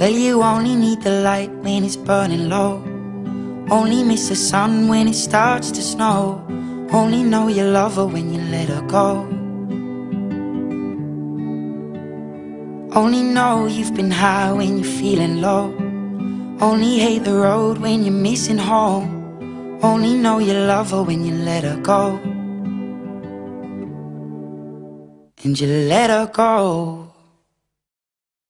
Well, you only need the light when it's burning low. Only miss the sun when it starts to snow. Only know you love her when you let her go. Only know you've been high when you're feeling low. Only hate the road when you're missing home. Only know you love her when you let her go. And you let her go.